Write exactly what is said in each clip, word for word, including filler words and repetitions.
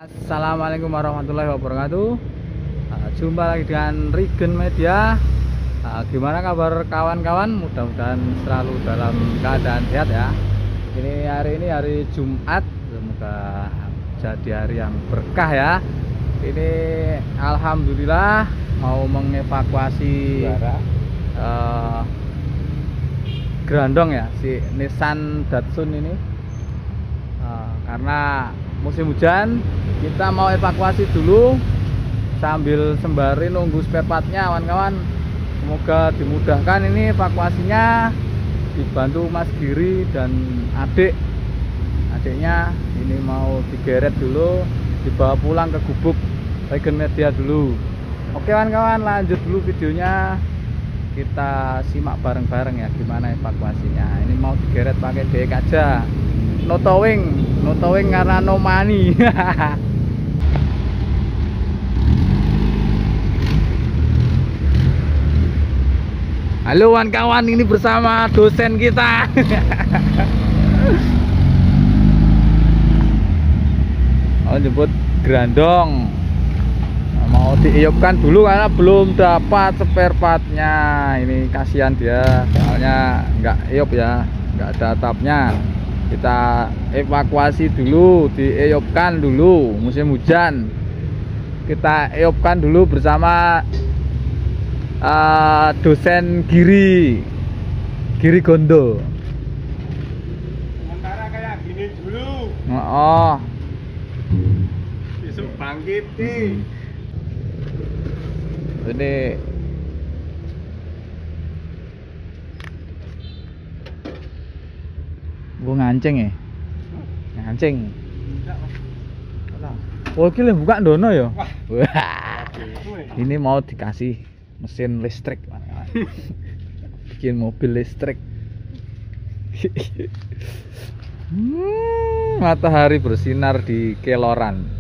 Assalamualaikum warahmatullahi wabarakatuh. Nah, jumpa lagi dengan Regen Media. Nah, gimana kabar kawan-kawan? Mudah-mudahan selalu dalam keadaan sehat ya. Ini hari ini hari Jumat, semoga jadi hari yang berkah ya. Ini alhamdulillah mau mengevakuasi uh, Grandong ya, si Nissan Datsun ini. Uh, karena musim hujan, kita mau evakuasi dulu sambil sembari nunggu spare partnya kawan-kawan. Semoga dimudahkan ini evakuasinya, dibantu Mas Giri dan adik adiknya. Ini mau digeret dulu, dibawa pulang ke gubuk Regen Media dulu. Oke kawan-kawan, lanjut dulu videonya, kita simak bareng-bareng ya gimana evakuasinya. Ini mau digeret pakai D X aja, no towing, no towing karena no money. Halo kawan-kawan, ini bersama dosen kita. Oh, jemput Grandong, mau diiupkan dulu karena belum dapat spare partnya. Ini kasihan dia, soalnya nggak iup ya, nggak ada atapnya. Kita evakuasi dulu, diiupkan dulu, musim hujan. Kita iupkan dulu bersama uh, dosen Giri, Giri Gondo. Sementara kayak gini dulu. Oh. Besok bangkit nih. Ini gua ngancing ya, ngancing. Oh, ini buka dono ya. Wah, ini mau dikasih mesin listrik, bikin mobil listrik. Hmm, matahari bersinar di Keloran.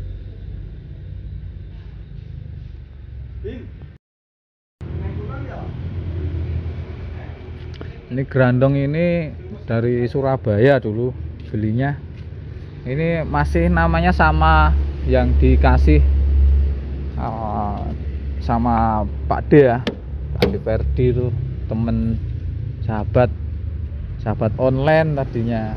Ini Grandong ini dari Surabaya dulu belinya. Ini masih namanya sama yang dikasih uh, sama Pak D ya, Pak D Perdi itu, temen sahabat sahabat online tadinya.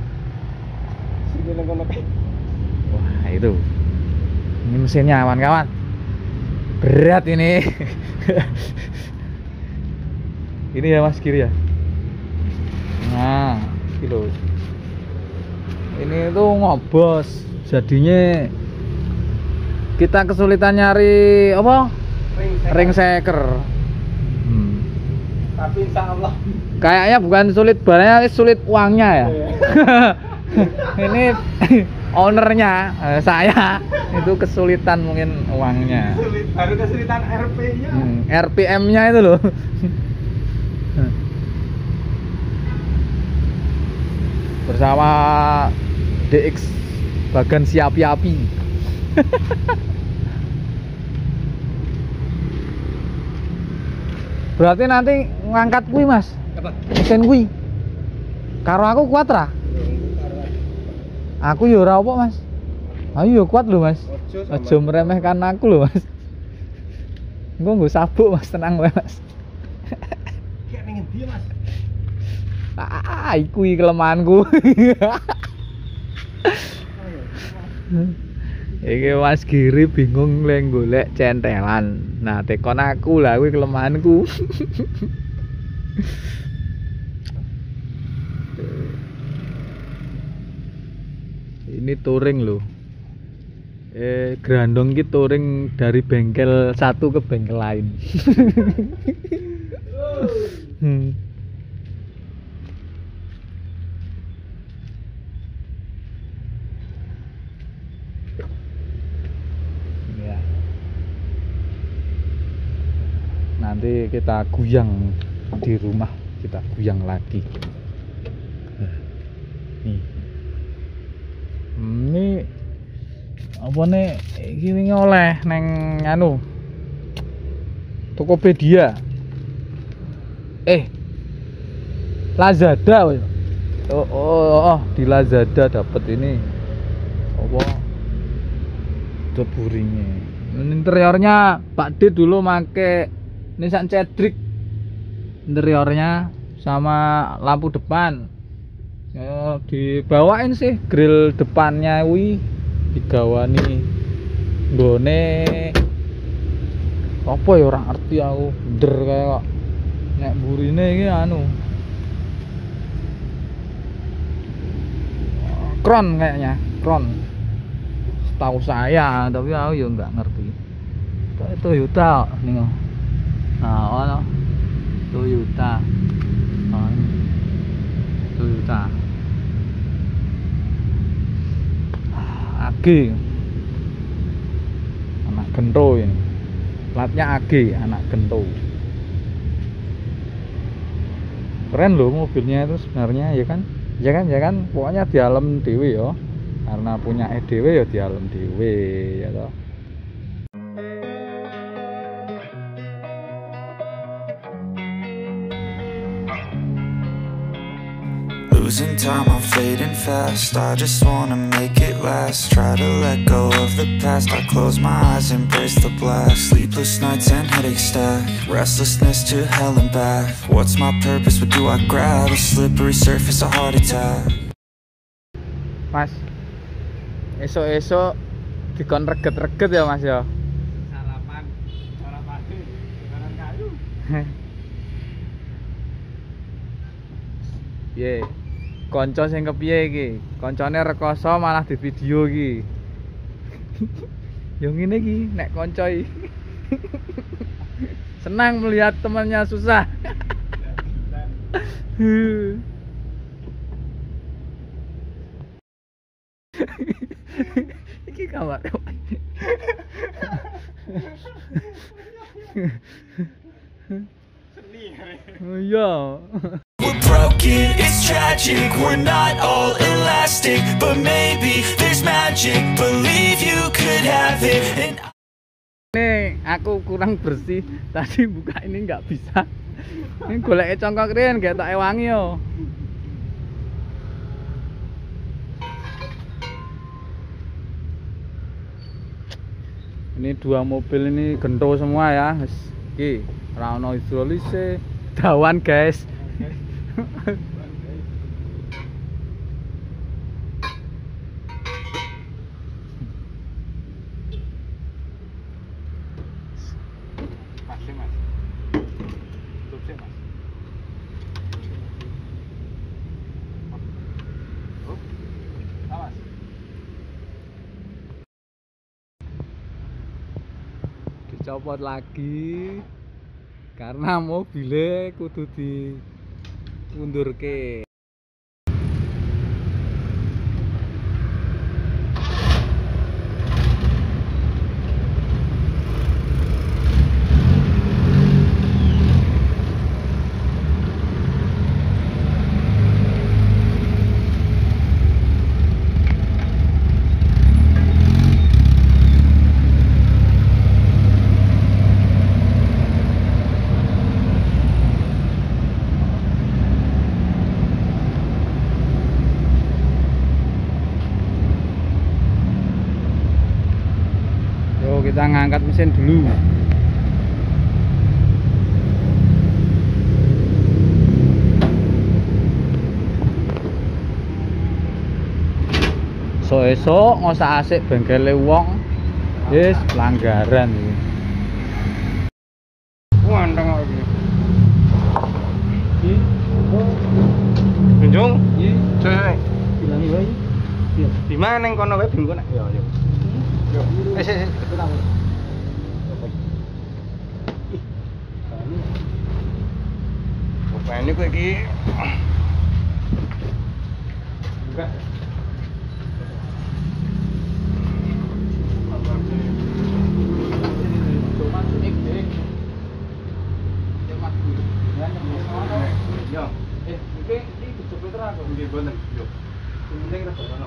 Wah itu, ini mesinnya kawan-kawan, berat ini. Ini ya Mas Giri ya. Nah, kilo. Ini tuh ngobos, jadinya kita kesulitan nyari apa? Ring seker. Hmm. Tapi insya Allah kayaknya bukan sulit barangnya, sulit uangnya ya. Ini ownernya, eh, saya itu kesulitan mungkin uangnya. sulit, baru kesulitan R P-nya. Hmm, R P M-nya itu loh. Bersama D X Bagan Siapi-api. Berarti nanti ngangkat kui Mas, Apa? mesin kui karo aku kuat ra? Aku ya ora apa Mas, ayo ya kuat lho Mas, aja meremehkan aku lho Mas. Engko nggo sabuk Mas, tenang wae Mas. Kayak ning endi Mas? Ah, iku iki kelemahanku. Iki Mas Giri bingung lek golek centelan. Nah, tekon aku lah kuwi kelemahanku. Ini touring loh. Eh, Grandong ki touring dari bengkel satu ke bengkel lain. hmm. Nanti kita guyang di rumah, kita guyang lagi. Nih, ini apa nih? Ini oleh neng anu Tokopedia. Eh, Lazada. Oh, oh, oh, di Lazada dapat ini. Apa? ada buringnya. Interiornya Pak D dulu make Nissan Cedric interiornya sama lampu depan. Ya, dibawain sih grill depannya wi digawani nggone apa ya orang arti aku bener kayak nek burine iki anu Crown kayaknya Crown setahu saya, tapi aku ya nggak ngerti. Kayak Toyota nih. Nah, ono Toyota. Oh, Toyota. A G. Anak gento ini. Platnya A G, anak gento. Keren loh mobilnya itu sebenarnya, ya kan? Ya kan, ya kan, pokoknya di alam dewe ya. Karena punya E D W ya di alam dewe ya toh. Losing time, I'm fading fast. I just wanna make it last. Try to let go of the past. I close my eyes, embrace the blast. Sleepless nights and headaches stack. Restlessness to hell and back. What's my purpose? What do I grab? A slippery surface, a heart attack. Mas, esok-esok dikon reget-reget ya Mas ya. Sarapan, sarapan sarapan kayu. Piye? Konco sing kepiye iki? Koncone rekoso malah di video iki. Yo ngene iki nek konco iki. Senang melihat temannya susah. Iki kabar. Oh iya. We're broken, it's tragic. We're not all elastic, but maybe there's magic. Believe you could have it. And Nih, aku kurang bersih. Tadi buka ini nggak bisa. Ini golek congkok riyen gak tak ewangi yo. Ini dua mobil ini gento semua ya. Wis iki ora ono hidrolise, dawan guys. Masih mas. Tutup sih mas. Oh, awas. Dicopot lagi karena mobilnya kudu diundurke. Kita ngangkat mesin dulu. So esok ngosak asik bengkele wong. Yes, pelanggaran iki. Wandang lagi. Iki. Junjung. Iki. Coy. Bilang wae. Di mana neng kono wae bingung nak. Yo yo. Yo. Eh sik sik. Apa ini kok iki? Buka. Yo. Eh, iki iki dijepit ra kok nggih boten. Yo. Penting ra kono.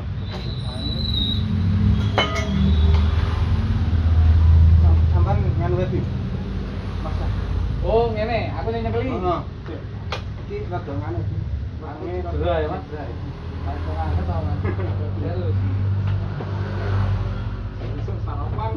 Sampan nganu wae. Masa. Oh, ngene, aku sing nyekeli. Heeh. Iki rada nganu iki. Wangi Dera ya, Mas. Langsung angkat ta, Mas. Terus. Langsung sarapan.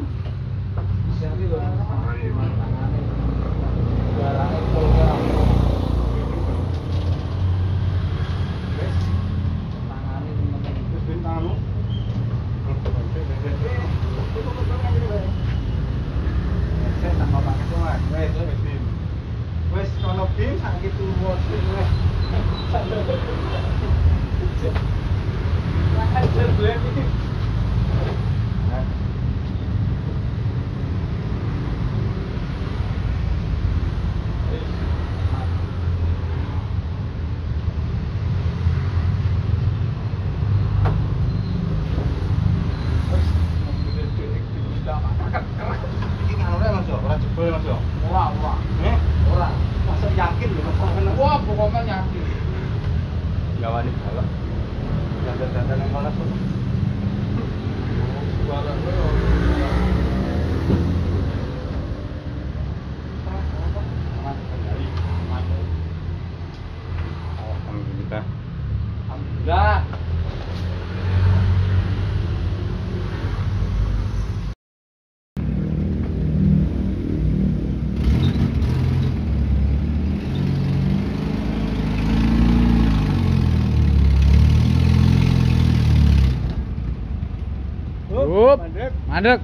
Boleh Mas yo. Ora, ora. Eh, Ora. masa yakin lho Mas. Wah, pokoknya yakin. Gawani balak. Dandan-dandan nang kono. Suara gue. Alhamdulillah. Alhamdulillah. Up, Mandek. mandek.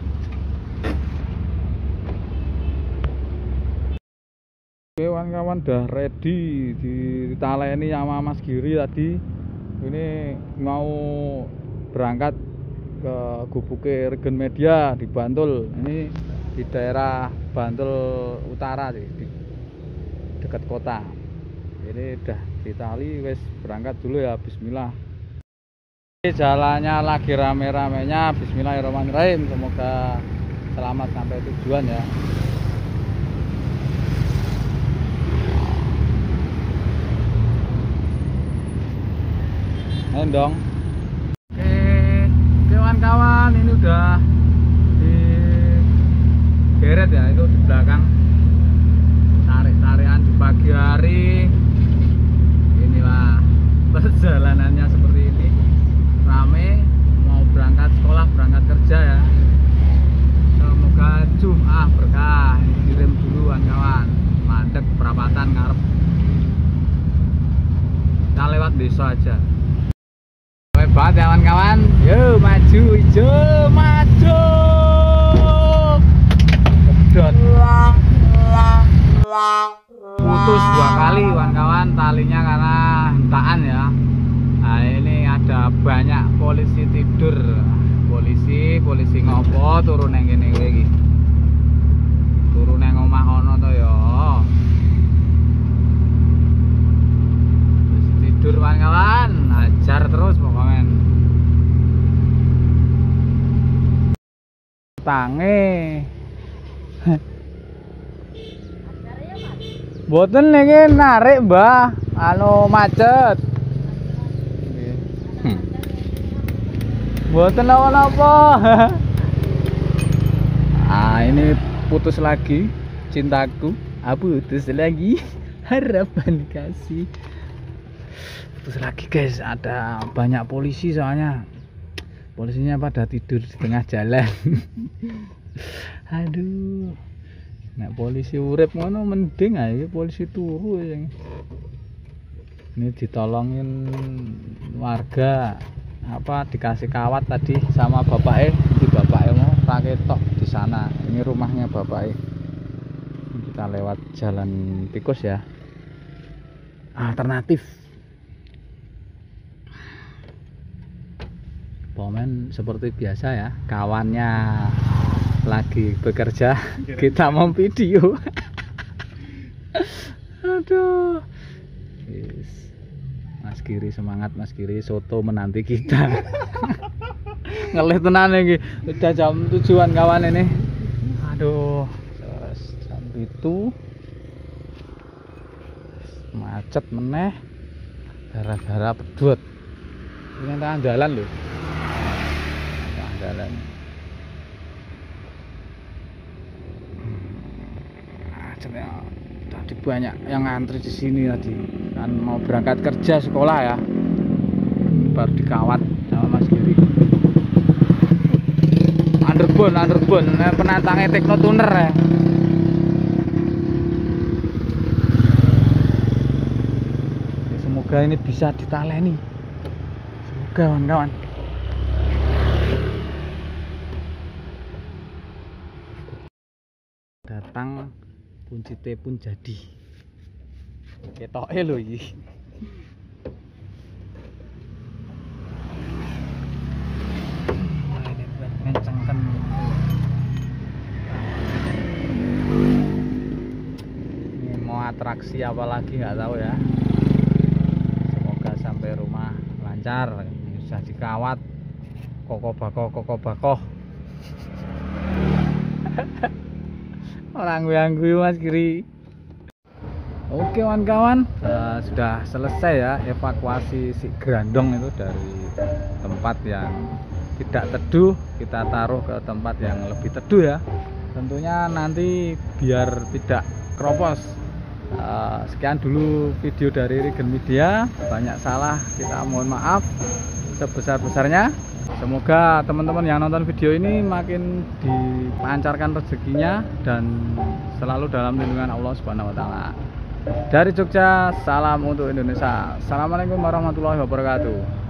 Oke, kawan-kawan udah ready ditaleni sama Mas Giri tadi. Ini mau berangkat ke Gubuknya Regen Media di Bantul. Ini di daerah Bantul Utara sih, di dekat kota. Ini udah ditali, wes berangkat dulu ya. Bismillah. Jalannya lagi rame-ramenya. Bismillahirrahmanirrahim. Semoga selamat sampai tujuan ya. Ayo dong. Oke, kawan-kawan, ini udah di geret ya, itu di belakang. Tarik-tarian di pagi hari. Inilah perjalanannya seperti ini. Rame, mau berangkat sekolah, berangkat kerja ya. Semoga Jum'ah berkah. Kirim dulu kawan-kawan. Mandek perapatan ngarep. Kita lewat desa aja. Hebat ya kawan-kawan. Yo maju, hijau maju. Kedot. Putus dua kali kawan-kawan talinya karena hentaan ya. Nah ini ada banyak polisi tidur. Polisi, polisi ngopo turun yang gini lagi. Turun yang omah ono to ya. Polisi tidur kawan-kawan, ajar terus pokoknya. Tange. Boten niki narik, Mbah. Anu macet. Boten apa-apa. Ah, ini putus lagi cintaku. Ah, putus lagi harapan kasih. Putus lagi guys, ada banyak polisi soalnya. Polisinya pada tidur di tengah jalan. Aduh. Nek polisi urip ngono mending ae polisi turu yang. Ini ditolongin warga. Apa dikasih kawat tadi sama bapaknya, di bapaknya mau pakai tok di sana. Ini rumahnya bapaknya. Kita lewat jalan tikus ya, alternatif. Pomen seperti biasa ya, kawannya lagi bekerja, kita mau video. Aduh. Yes. Mas Giri semangat, Mas Giri soto menanti kita. Ngelih tenan iki. Udah jam tujuan kawan ini. Aduh, jam itu macet meneh gara-gara pedot. Ini tengah jalan loh. Tengah jalan. Macetnya tadi banyak yang ngantri di sini tadi. Kan mau berangkat kerja sekolah ya, baru dikawat sama Mas Giri. Underbone, underbone, penantangnya Teknotuner ya. Semoga ini bisa ditaleni. Semoga kawan-kawan. Datang kunci T pun jadi. Ketoke lho iki. Wah, ini ngencengkan. Ini mau atraksi apa lagi nggak tahu ya. Semoga sampai rumah lancar. Ini sudah dikawat. Koko bako, koko bako. Orang ganggu Mas Kiri. Oke kawan-kawan, uh, sudah selesai ya evakuasi si Grandong itu dari tempat yang tidak teduh, kita taruh ke tempat yang lebih teduh ya. Tentunya nanti biar tidak keropos. Uh, sekian dulu video dari Regen Media. Banyak salah, kita mohon maaf sebesar-besarnya. Semoga teman-teman yang nonton video ini makin dilancarkan rezekinya dan selalu dalam lindungan Allah Subhanahu wa taala. Dari Jogja, salam untuk Indonesia. Assalamualaikum warahmatullahi wabarakatuh.